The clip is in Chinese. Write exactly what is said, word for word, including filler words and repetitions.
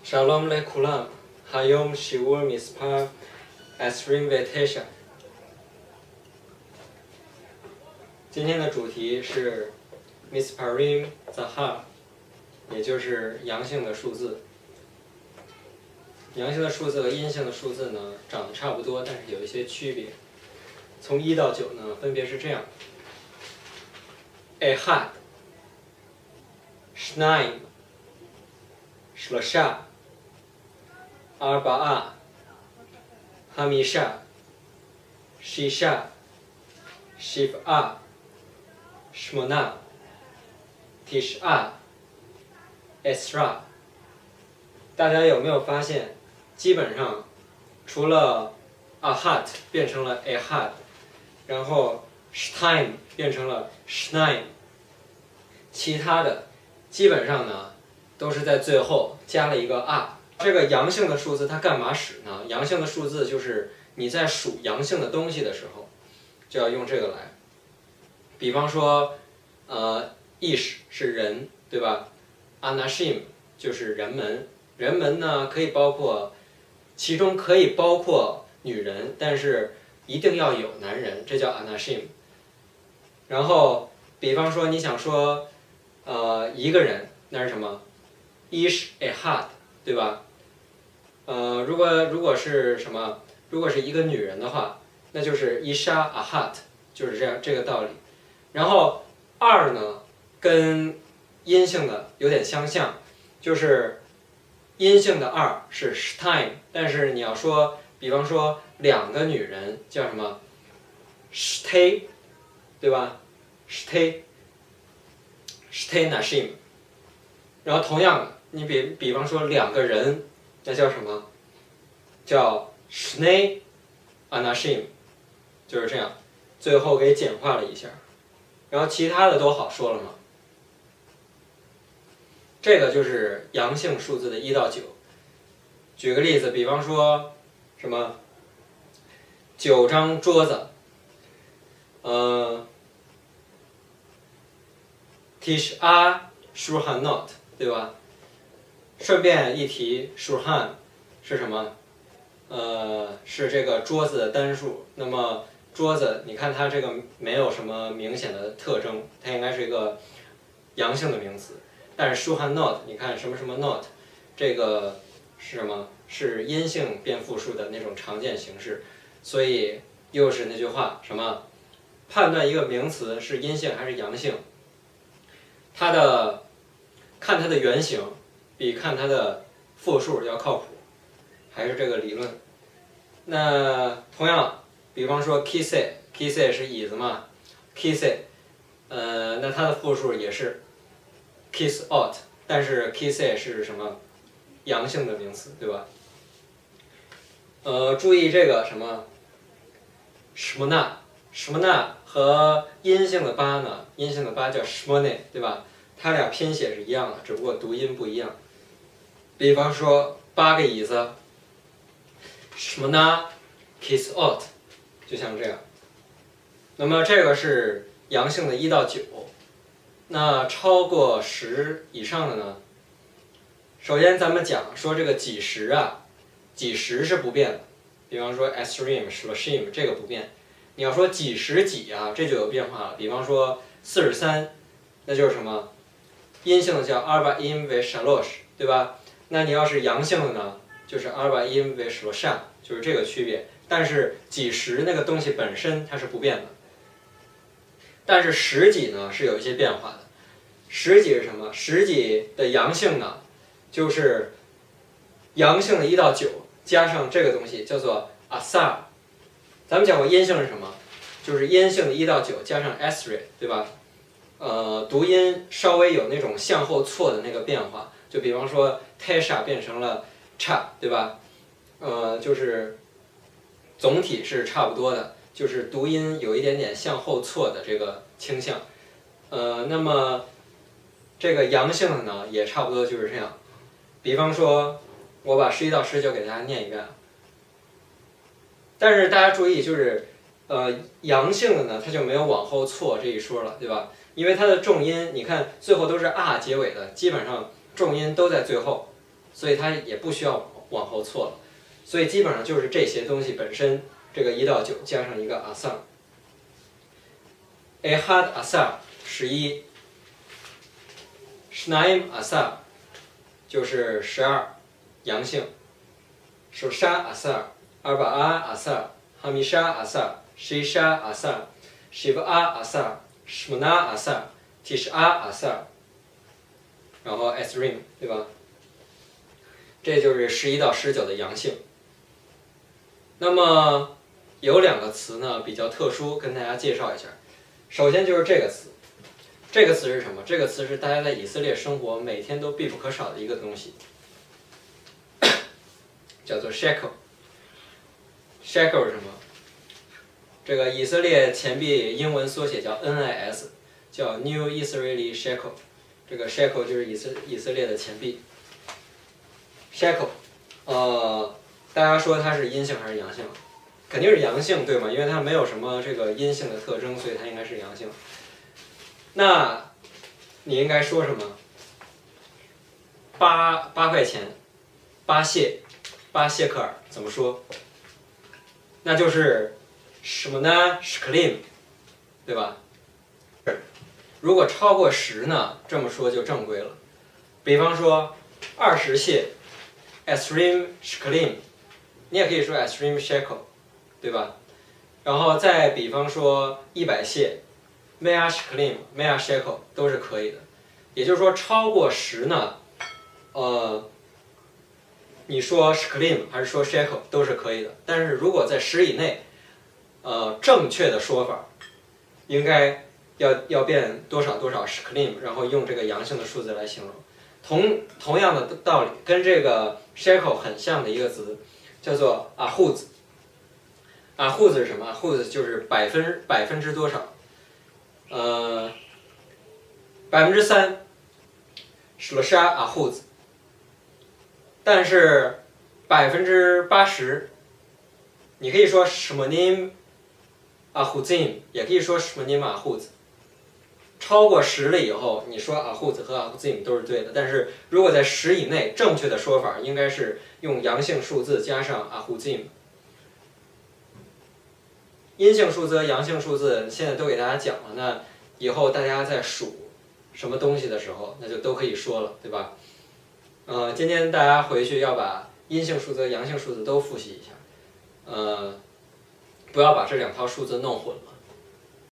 שלום לכולם, היום שיעור מספר עשרים ותשע。今天的主题是 מספרים זכר， 也就是阳性的数字。阳性的数字和阴性的数字呢，长得差不多，但是有一些区别。从一到九呢，分别是这样：אחד, שניים, שלושה, ארבעה, חמישה, שישה, שבעה, שמונה, תשעה, עשרה。大家有没有发现，基本上除了 ahad 变成了 ehad， 然后 shtayim 变成了 shnayim， 其他的基本上呢都是在最后加了一个 a。这个阳性的数字它干嘛使呢？阳性的数字就是你在数阳性的东西的时候，就要用这个来。比方说，呃 ish 是人，对吧 ？anashim 就是人们。人们呢可以包括，其中可以包括女人，但是一定要有男人，这叫 anashim。然后，比方说你想说，呃，一个人，那是什么 ？ish ehad， 对吧？呃，如果如果是什么，如果是一个女人的话，那就是 isha ahad， 就是这样这个道理。然后二呢，跟阴性的有点相像，就是阴性的二是 shtayim， 但是你要说，比方说两个女人叫什么 shtay， 对吧 ？shtay shtay nashim。然后同样的，你比比方说两个人，那叫什么？叫 shnei anashim， 就是这样。最后给简化了一下，然后其他的都好说了嘛。这个就是阳性数字的一到九。举个例子，比方说什么九张桌子，呃 ，tish'a shulchanot， 对吧？顺便一提 shulchan 是什么？呃，是这个桌子的单数。那么桌子，你看它这个没有什么明显的特征，它应该是一个阳性的名词。但是 shulchanot， 你看什么什么 not， 这个是什么？是阴性变复数的那种常见形式。所以又是那句话，什么？判断一个名词是阴性还是阳性，它的看它的原型比看它的复数要靠谱，还是这个理论。那同样，比方说 kise kise 是椅子嘛 ，kise， 呃，那它的复数也是 kiss out， 但是 kise 是什么？阳性的名词，对吧？呃，注意这个什么 shmona shmona 和阴性的八呢？阴性的八叫 shmone， 对吧？它俩拼写是一样的，只不过读音不一样。比方说八个椅子 shmona kiss out， 就像这样。那么这个是阳性的一到九。那超过十以上的呢？首先咱们讲说这个几十啊，几十是不变的。比方说 esrim shloshim 这个不变。你要说几十几啊，这就有变化了。比方说四十三，那就是什么？阴性的叫 arba'im ve'shalosh， 对吧？那你要是阳性的呢，就是 arba'im ve'shlosha， 就是这个区别。但是几十那个东西本身它是不变的。但是十几呢是有一些变化的。十几是什么？十几的阳性呢，就是阳性的一到九加上这个东西叫做 asar。咱们讲过阴性是什么？就是阴性的一到九加上 esri， 对吧？呃，读音稍微有那种向后错的那个变化，就比方说 tesha 变成了 cha， 对吧？呃，就是总体是差不多的，就是读音有一点点向后错的这个倾向。呃，那么这个阳性的呢，也差不多就是这样。比方说，我把十一到十九给大家念一遍。但是大家注意，就是呃阳性的呢，它就没有往后错这一说了，对吧？因为它的重音，你看最后都是 a 结尾的，基本上重音都在最后。 所以它也不需要往后错了。所以基本上就是这些东西本身，这个一到九加上一个 asar。Ehad asar 十一 ，Shnaim asar 就是十二，阳性。Shosha asar Arba'a asar Hamisha asar Shisha asar Shiv'a asar Shmona asar Tish'a asar， 然后 Esrim 对吧？这就是十一到十九的阳性。那么有两个词呢比较特殊，跟大家介绍一下。首先就是这个词，这个词是什么？这个词是大家在以色列生活每天都必不可少的一个东西，叫做 shekel。shekel 是什么？这个以色列钱币英文缩写叫 N I S， 叫 New Israeli Shekel。这个 shekel 就是以色以色列的钱币。shekel， 呃，大家说它是阴性还是阳性？肯定是阳性，对吗？因为它没有什么这个阴性的特征，所以它应该是阳性。那你应该说什么？八八块钱，八谢，八谢克尔怎么说？那就是什么呢 ？shklim， 对吧？如果超过十呢，这么说就正规了。比方说二十谢 ，esrim shklim， 你也可以说 esrim shekel， 对吧？然后再比方说一百谢 ，mea shklim，mea shekel 都是可以的。也就是说，超过十呢，呃，你说 shklim 还是说 shekel 都是可以的。但是如果在十以内，呃，正确的说法应该要要变多少多少 shklim， 然后用这个阳性的数字来形容。同同样的道理，跟这个 shekel 很像的一个词叫做 ahuz。ahuz 是什么 ？ahuz 就是百分百分之多少？呃，百分之三 ，shlosha ahuz。但是百分之八十，你可以说 shmonim ahuzim， 也可以说 shmonim ahuz。超过十了以后，你说 ahuz 和 ahuzim 都是对的。但是如果在十以内，正确的说法应该是用阳性数字加上 ahuzim。阴性数字、阳性数字现在都给大家讲了，那以后大家在数什么东西的时候，那就都可以说了，对吧？呃，今天大家回去要把阴性数字、阳性数字都复习一下，呃，不要把这两套数字弄混了。